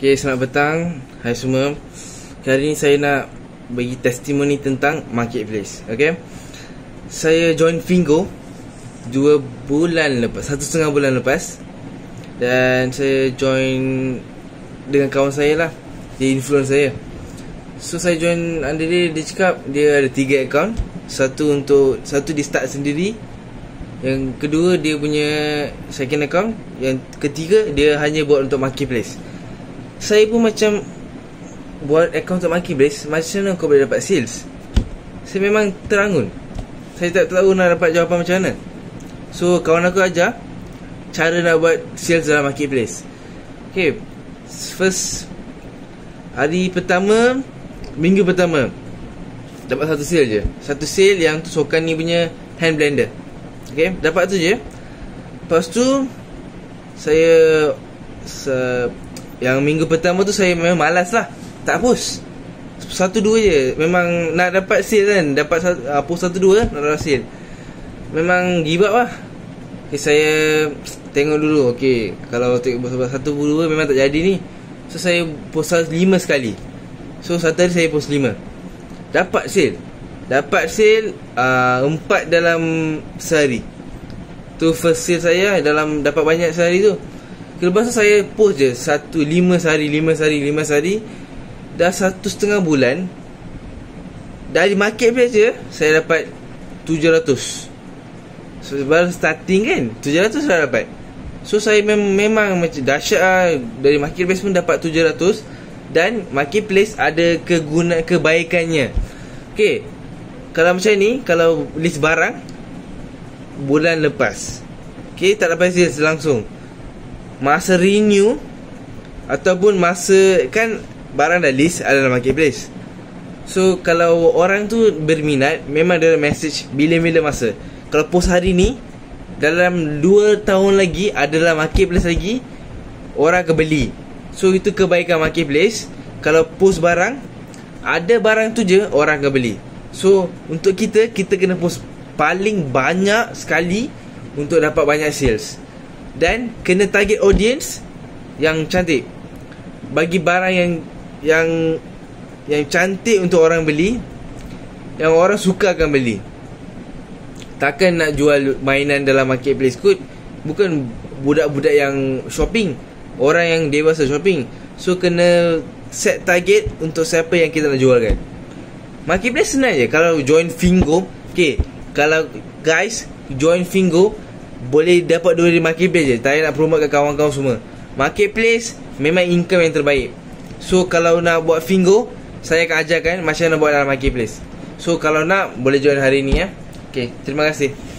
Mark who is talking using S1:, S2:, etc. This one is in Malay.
S1: Okay, selamat petang. Hai semua. Hari ni saya nak bagi testimoni tentang marketplace. Okay, saya join Fingo 2 bulan lepas, 1,5 bulan lepas. Dan saya join dengan kawan saya lah. Dia influence saya. So saya join under dia. Dia cakap dia ada 3 account. Satu dia start sendiri. Yang kedua dia punya second account. Yang ketiga dia hanya buat untuk marketplace. Saya pun macam buat account untuk marketplace, macam mana kau boleh dapat sales? Saya memang terangun. Saya tak tahu nak dapat jawapan macam mana. So kawan aku ajar cara nak buat sales dalam marketplace. Okay, first hari pertama, minggu pertama dapat satu sale je. Satu sale yang tu Sokan ni punya hand blender. Okay, dapat tu je. Lepas tu saya yang minggu pertama tu saya memang malas lah, tak post. 1-2 je. Memang nak dapat sale kan, dapat post 1-2 nak dapat sale. Memang give up lah. Okay, saya tengok dulu. Okay, kalau tengok 1-2 memang tak jadi ni. So saya post 5 sekali. So satu hari saya post 5. Dapat sale. Dapat sale 4 dalam sehari. Tu first sale saya dalam dapat banyak sehari tu. Lepas tu saya post je 5 sehari. Dah 1,5 bulan. Dari marketplace je saya dapat 700. So baru starting kan, 700 dah dapat. So saya memang macam dahsyat lah. Dari marketplace pun dapat 700. Dan marketplace ada kebaikannya. Okay, kalau macam ni, kalau list barang bulan lepas, okay, tak dapat sales langsung. Masa renew ataupun masa kan barang dah list ada dalam marketplace. So kalau orang tu berminat, memang dia message bila-bila masa. Kalau post hari ni, dalam 2 tahun lagi ada dalam marketplace lagi, orang akan beli. So itu kebaikan marketplace. Kalau post barang, ada barang tu je, orang akan beli. So untuk kita kena post paling banyak sekali untuk dapat banyak sales. Dan kena target audience yang cantik. Bagi barang yang cantik untuk orang beli, yang orang suka akan beli. Takkan nak jual mainan dalam marketplace kot. Bukan budak-budak yang shopping, orang yang dewasa shopping. So kena set target untuk siapa yang kita nak jualkan. Marketplace senang je. Kalau join Fingo, okay, kalau guys join Fingo, boleh dapat duit di marketplace je. Tak nak promote kat kawan-kawan semua. Marketplace memang income yang terbaik. So kalau nak buat Fingo, saya akan ajarkan macam mana buat dalam marketplace. So kalau nak, boleh join hari ni ya. Okay, terima kasih.